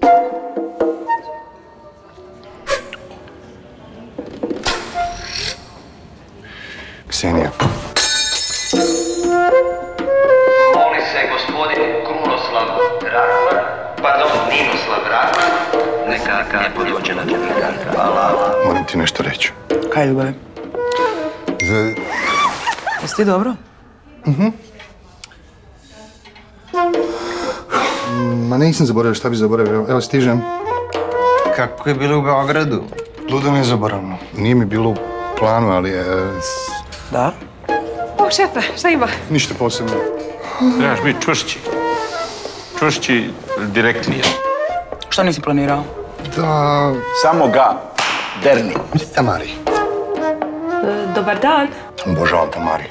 Ksenija. Moli se gospodin Krunoslav Radman, pardon, Ninoslav Radman, neka dođe na drugi dan. Hvala. Moram ti nešto reći. Kaj, ljubavi? Jesi ti dobro? Ma nisam zaboravio, šta bi zaboravio. Evo, stižem. Kako je bilo u Beogradu? Ludo nezaboravno. Nije mi bilo u planu, ali je... Da? O, šefe, šta ima? Ništa posebno. Trebaš biti čvršći. Čvršći, direktnije. Šta nisi planirao? Da... Samo ga derni. Tamari. Dobar dan. Obožavam Tamari.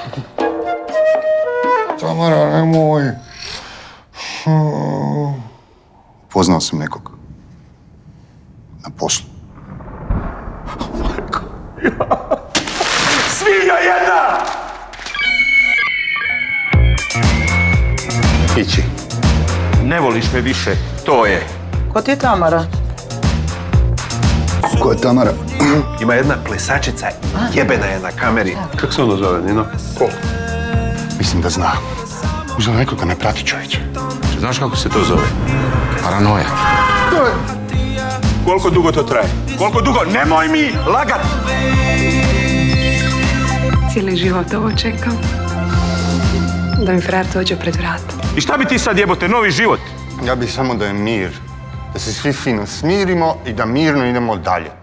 Tamara, nemoj. Poznao sam nekog. Na poslu. Svinja jedna! Ići. Ne voliš me više, to je. Ko ti je Tamara? Ko je Tamara? Ima jedna plesačica, jebena je na kameri. Kako se ono zove, Nino? Ko? Mislim da zna. Uzela nekoga ne prati čovječe. Znaš kako se to zove? Paranoja. Koliko dugo to traje? Koliko dugo? Nemoj mi lagat! Cijeli život ovo čekam. Da mi frajer dođe pred vrat. I šta bi ti sad jebote, novi život? Ja bih samo da je mir. Da se svi fino smirimo i da mirno idemo dalje.